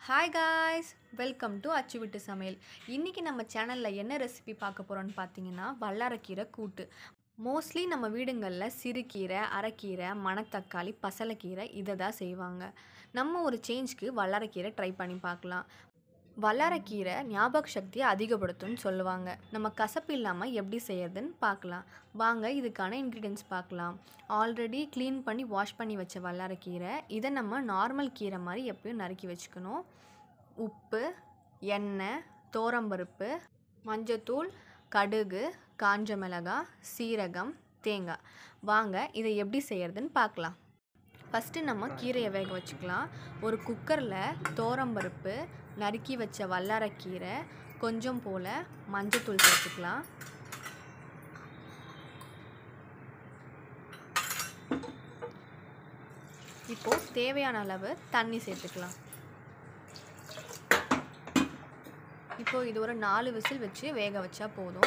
Hi guys, welcome to அச்சு விட்டு சமையல். இன்றைக்கி நம்ம சேனலில் என்ன ரெசிபி பார்க்க போகிறோன்னு பார்த்தீங்கன்னா வல்லாரக்கீரை கூட்டு. மோஸ்ட்லி நம்ம வீடுங்களில் சிறுகீரை, அரைக்கீரை, மணத்தக்காளி, பசலைக்கீரை இதை தான் செய்வாங்க. நம்ம ஒரு சேஞ்சுக்கு வல்லாரக்கீரை ட்ரை பண்ணி பார்க்கலாம். வல்லாரக்கீரை ஞாபக சக்தியை அதிகப்படுத்தும்னு சொல்லுவாங்க. நம்ம கசப்பு இல்லாமல் எப்படி செய்யறதுன்னு பார்க்கலாம். வாங்க இதுக்கான இன்க்ரீடியன்ஸ் பார்க்கலாம். ஆல்ரெடி க்ளீன் பண்ணி வாஷ் பண்ணி வச்ச வல்லாரக்கீரை, இதை நம்ம நார்மல் கீரை மாதிரி எப்பயும் நறுக்கி வச்சுக்கணும். உப்பு, எண்ணெய், தோரம்பருப்பு, மஞ்சத்தூள், கடுகு, காஞ்ச மிளகாய், சீரகம், தேங்காய். வாங்க இதை எப்படி செய்யறதுன்னு பார்க்கலாம். ஃபஸ்ட்டு நம்ம கீரையை வேக வச்சுக்கலாம். ஒரு குக்கரில் தோரம்பருப்பு, நறுக்கி வச்ச வல்லாரக்கீரை, கொஞ்சம் போல் மஞ்சத்தூள் சேர்த்துக்கலாம். இப்போது தேவையான அளவு தண்ணி சேர்த்துக்கலாம். இப்போது இது ஒரு 4 விசில் வச்சு வேக வச்சா போதும்.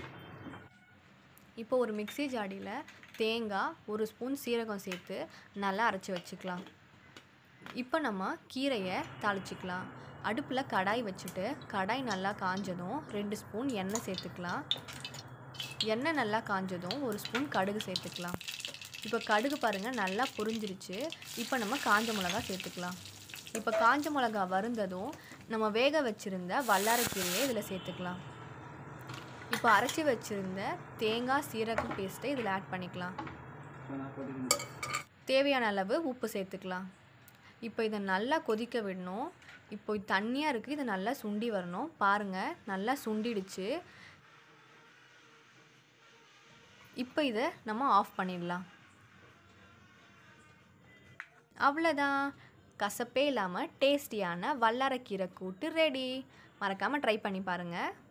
இப்போ ஒரு மிக்ஸி ஜாடியில் தேங்காய், 1 ஸ்பூன் சீரகம் சேர்த்து நல்லா அரைச்சி வச்சுக்கலாம். இப்போ நம்ம கீரையை தாளிச்சிக்கலாம். அடுப்பில் கடாய் வச்சுட்டு கடாய் நல்லா காஞ்சதும் 2 ஸ்பூன் எண்ணெய் சேர்த்துக்கலாம். எண்ணெய் நல்லா காஞ்சதும் 1 ஸ்பூன் கடுகு சேர்த்துக்கலாம். இப்போ கடுகு பாருங்கள் நல்லா பொரிஞ்சிருச்சு. இப்போ நம்ம காஞ்ச மிளகா சேர்த்துக்கலாம். இப்போ காஞ்ச மிளகா வருந்ததும் நம்ம வேக வச்சுருந்த வல்லாரக்கீரையை இதில் சேர்த்துக்கலாம். இப்போ அரைச்சி வச்சுருந்த தேங்காய், சீரகம் பேஸ்ட்டை இதில் ஆட் பண்ணிக்கலாம். தேவையான அளவு உப்பு சேர்த்துக்கலாம். இப்போ இதை நல்லா கொதிக்க விடணும். இப்போ இது தண்ணியாக இருக்குது, இது நல்லா சுண்டி வரணும். பாருங்கள் நல்லா சுண்டிடுச்சு. இப்போ இதை நம்ம ஆஃப் பண்ணிடலாம். அவ்வளோதான், கசப்பே இல்லாமல் டேஸ்டியான வல்லாரக்கீரை கூட்டு ரெடி. மறக்காமல் ட்ரை பண்ணி பாருங்கள்.